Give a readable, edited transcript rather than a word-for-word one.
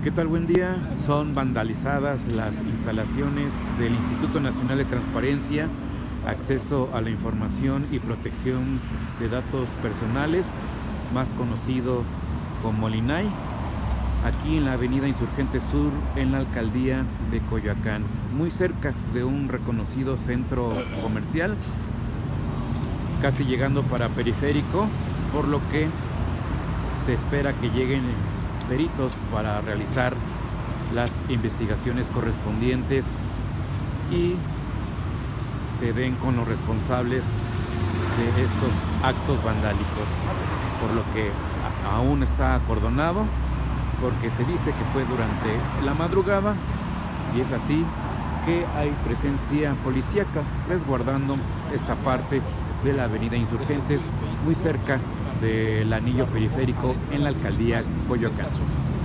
¿Qué tal? Buen día. Son vandalizadas las instalaciones del Instituto Nacional de Transparencia, Acceso a la Información y Protección de Datos Personales, más conocido como el INAI, aquí en la avenida Insurgente Sur, en la alcaldía de Coyoacán, muy cerca de un reconocido centro comercial, casi llegando para Periférico, por lo que se espera que lleguen peritos para realizar las investigaciones correspondientes y se den con los responsables de estos actos vandálicos, por lo que aún está acordonado, porque se dice que fue durante la madrugada y es así que hay presencia policíaca resguardando esta parte de la avenida Insurgentes, muy cerca del anillo periférico en la alcaldía Coyoacán.